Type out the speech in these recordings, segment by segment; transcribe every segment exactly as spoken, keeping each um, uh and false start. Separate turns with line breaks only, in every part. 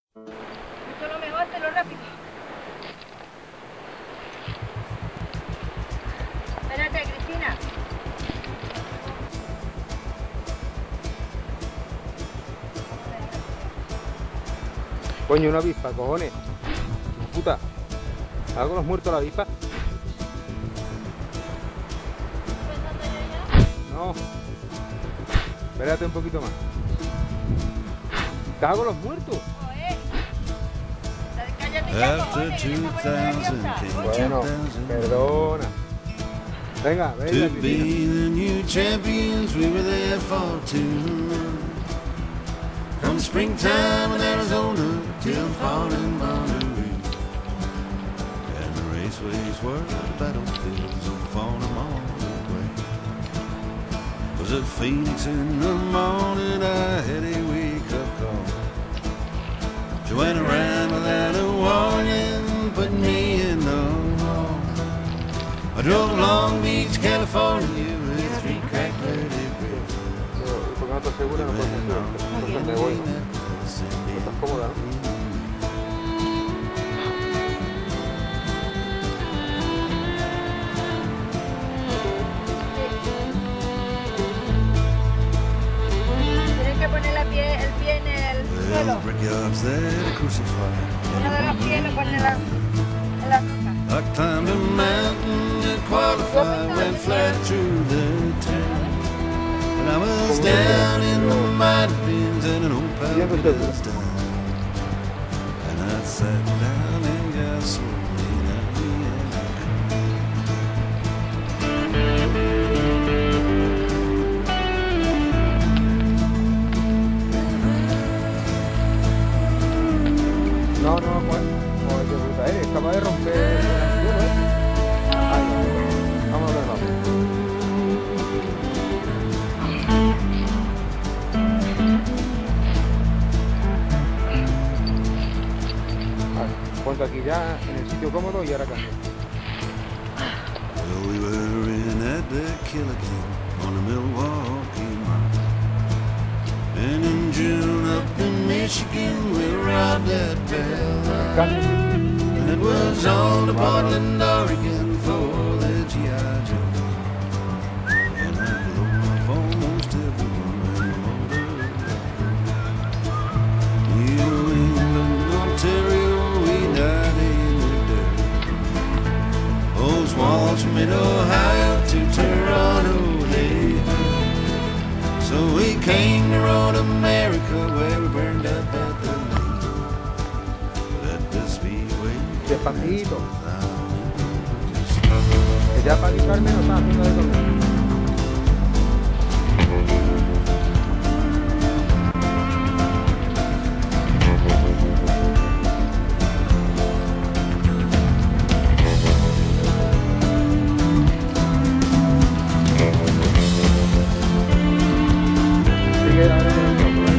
Mucho lo mejor, te lo rápido. Espérate, Cristina.
Coño, una avispa, cojones. Puta. ¿Hago los muertos la avispa? No. Espérate un poquito más. ¿Cago los muertos?
After two thousand came
Bueno,
two thousand.
perdona. Venga, venga,
To
Cristina.
be the new champions, we were there for two. From springtime in Arizona till fall in Monterey. And the raceways were the battlefields of Farnham all the way. Was at Phoenix in the morning, I had a wake-up call. Joanna ran without a warning, put me in the wall. I drove to Long Beach, California with three crack-blooded girls.
Porque no estás segura, no puedes hacer. Entonces me voy. ¿No estás cómoda, no?
Tienes que poner la pie, el pie en el
Well,
suelo.
brickyards there to crucify.
Uno de los pies lo pone en la, en la roca.
I climbed a mountain to qualify, went flat through the town. And I was down in the mud bins and an old pal put us down. And I sat down and got swimming out the
No, no, pues. Joder, qué puta eres. Capaz de romper el suelo, ¿eh? Ahí, vamos a verlo. Vale, ponte aquí ya en el sitio cómodo y ahora cambio.
Well, we were in at the Killigan on the Milwaukee Mile. And in June up in Michigan, we robbed that bell.
Cambio.
And it was on to Portland, Oregon for the G I. Joe. And I blew off almost everyone in the motor. New England, Ontario, we died in the dirt. Those walls from mid-Ohio to Toronto, they hurt. So we came to Road America where we burned up at the lake. At the Speedway.
Despacito. Que ya para librarme no estaba haciendo de comer. Sigue ahora con el micrófono.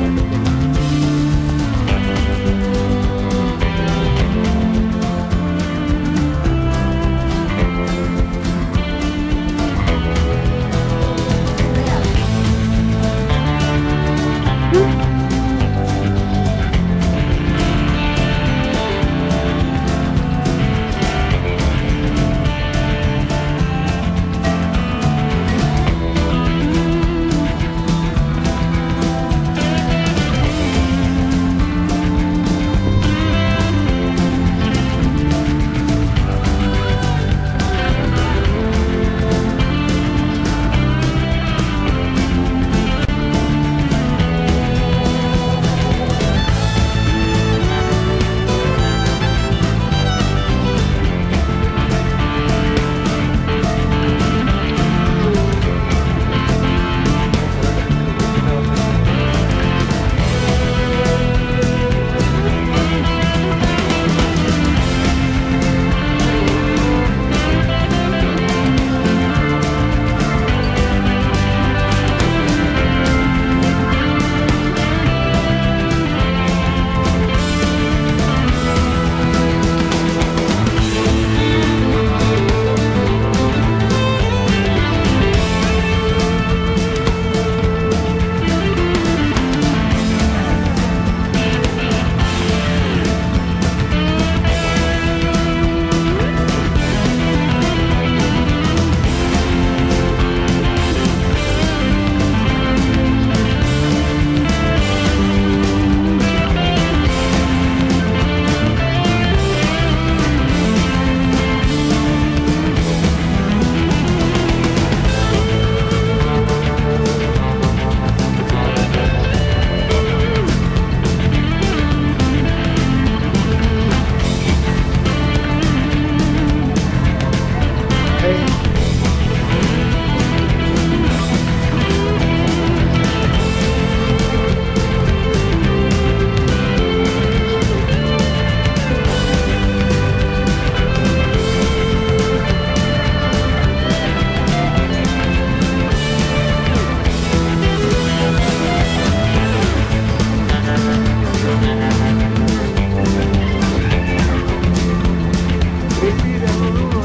mira, Lulu.